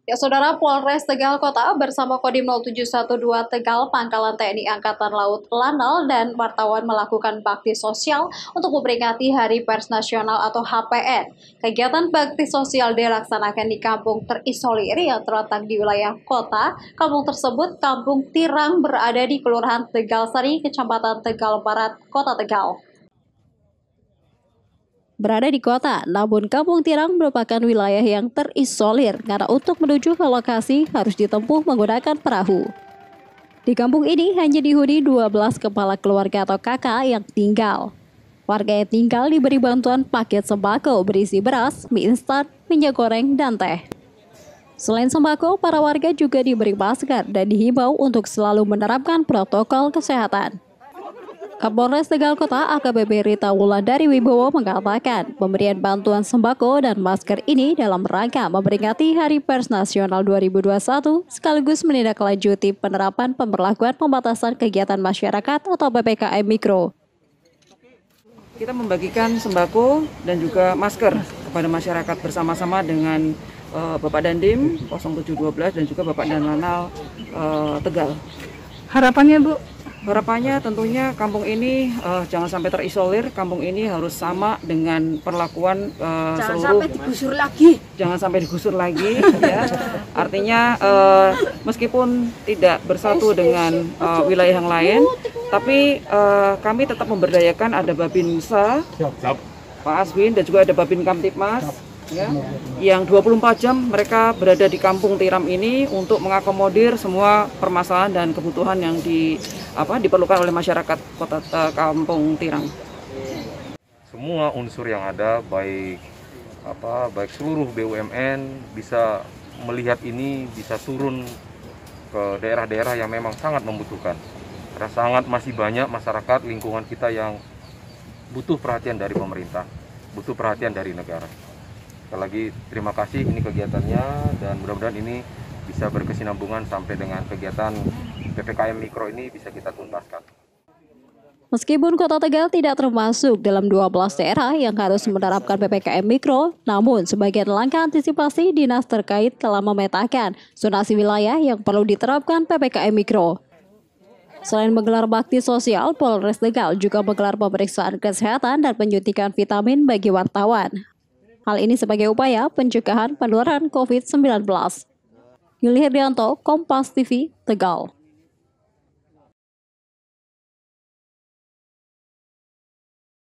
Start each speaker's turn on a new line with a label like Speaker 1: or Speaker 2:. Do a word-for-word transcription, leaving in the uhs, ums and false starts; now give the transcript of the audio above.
Speaker 1: Ya, Saudara, Polres Tegal Kota bersama Kodim nol tujuh satu dua Tegal, Pangkalan T N I Angkatan Laut Lanal, dan wartawan melakukan bakti sosial untuk memperingati Hari Pers Nasional atau H P N. Kegiatan bakti sosial dilaksanakan di kampung terisolir yang terletak di wilayah kota. Kampung tersebut, Kampung Tirang, berada di Kelurahan Tegal Sari, Kecamatan Tegal Barat, Kota Tegal. Berada di kota, namun Kampung Tirang merupakan wilayah yang terisolir karena untuk menuju ke lokasi harus ditempuh menggunakan perahu. Di kampung ini hanya dihuni dua belas kepala keluarga atau kakak yang tinggal. Warga yang tinggal diberi bantuan paket sembako berisi beras, mie instan, minyak goreng, dan teh. Selain sembako, para warga juga diberi masker dan dihimbau untuk selalu menerapkan protokol kesehatan. Kapolres Tegal Kota A K B P Rita Wulandari Wibowo mengatakan pemberian bantuan sembako dan masker ini dalam rangka memperingati Hari Pers Nasional dua ribu dua puluh satu sekaligus menindaklanjuti penerapan pemberlakuan pembatasan kegiatan masyarakat atau P P K M Mikro.
Speaker 2: Kita membagikan sembako dan juga masker kepada masyarakat bersama-sama dengan uh, Bapak Dandim nol tujuh satu dua dan juga Bapak Danlanal uh, Tegal.
Speaker 3: Harapannya, Bu?
Speaker 2: Harapannya tentunya kampung ini uh, jangan sampai terisolir, kampung ini harus sama dengan perlakuan uh,
Speaker 3: jangan
Speaker 2: seluruh.
Speaker 3: Sampai digusur lagi.
Speaker 2: Jangan sampai digusur lagi, ya. Artinya uh, meskipun tidak bersatu dengan uh, wilayah yang lain, tapi uh, kami tetap memberdayakan ada Babinsa, Pak Aswin, dan juga ada Babin Kamtipmas. Ya, yang dua puluh empat jam mereka berada di Kampung Tiram ini untuk mengakomodir semua permasalahan dan kebutuhan yang di apa diperlukan oleh masyarakat kota uh, Kampung Tirang.
Speaker 4: Semua unsur yang ada, baik apa baik seluruh B U M N bisa melihat ini, bisa turun ke daerah-daerah yang memang sangat membutuhkan. Karena sangat masih banyak masyarakat lingkungan kita yang butuh perhatian dari pemerintah, butuh perhatian dari negara. Sekali lagi terima kasih, ini kegiatannya, dan mudah-mudahan ini bisa berkesinambungan sampai dengan kegiatan P P K M Mikro ini bisa kita tuntaskan.
Speaker 1: Meskipun Kota Tegal tidak termasuk dalam dua belas daerah yang harus menerapkan P P K M Mikro, namun sebagian langkah antisipasi dinas terkait telah memetakan zonasi wilayah yang perlu diterapkan P P K M Mikro. Selain menggelar bakti sosial, Polres Tegal juga menggelar pemeriksaan kesehatan dan penyuntikan vitamin bagi wartawan. Hal ini sebagai upaya pencegahan penularan COVID sembilan belas. Yuli Herdianto, Kompas T V, Tegal.